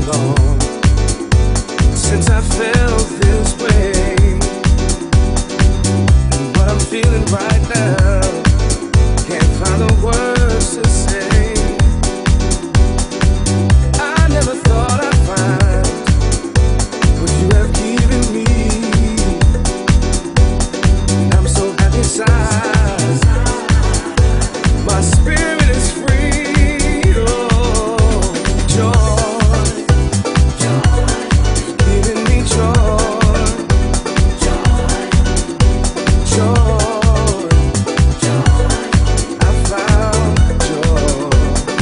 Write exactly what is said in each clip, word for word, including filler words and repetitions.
long since I felt this way, and what I'm feeling right now, can't find the words to say. I never thought I'd find what you have given me, and I'm so happy inside. My spirit is free. Oh, joy, you've given me joy, joy, I found joy,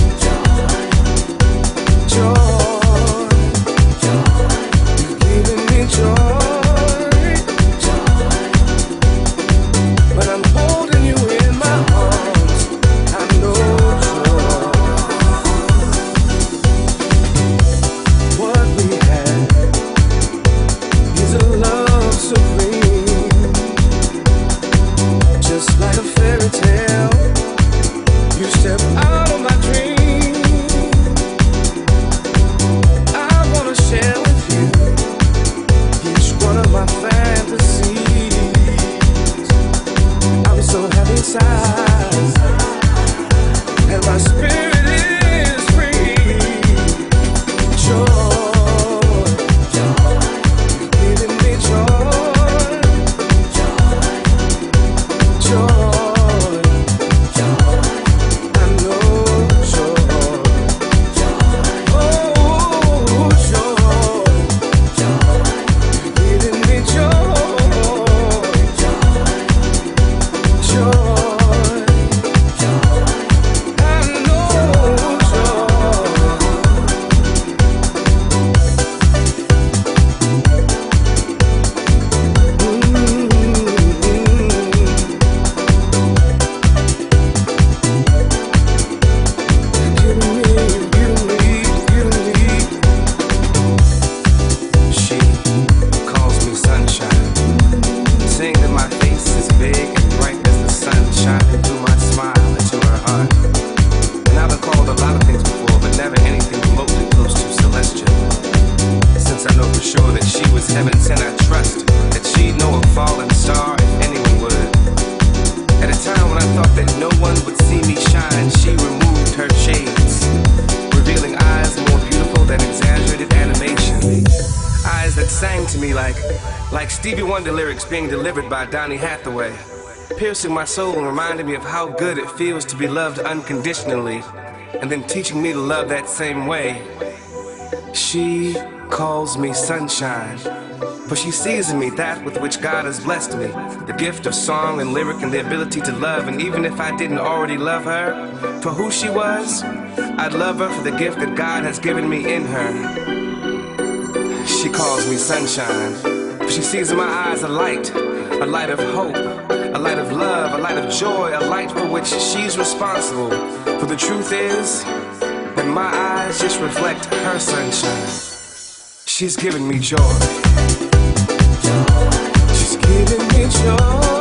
joy, you've given me joy, when I'm holding you in my arms, I know joy. What we had is a love supreme, just like a fairy tale. You step out of my dream. I wanna share with you each one of my fantasies. I'm so happy inside, and my spirit is free. Joy, you've given me joy, joy, I know joy. Oh, joy, you've given me joy, joy, I know joy. She calls me sunshine, saying that my face is big and bright as the sun shining through my smile into her heart. And I've been called a lot of things before, but never anything remotely close to celestial. Since I know for sure that she was heaven sent, I trust that she'd know a falling star if anyone would. At a time when I thought that no one would see me shine, she removed her shades, revealing eyes more beautiful than exaggerated animation. Eyes that sang to me like, like Stevie Wonder lyrics being delivered by Donny Hathaway, piercing my soul and reminding me of how good it feels to be loved unconditionally, and then teaching me to love that same way. She calls me sunshine, for she sees in me that with which God has blessed me, the gift of song and lyric and the ability to love. And even if I didn't already love her for who she was, I'd love her for the gift that God has given me in her. She calls me sunshine, for she sees in my eyes a light, a light of hope, a light of love, a light of joy, a light for which she's responsible. For the truth is that my eyes just reflect her sunshine. She's given me joy. She's given me joy.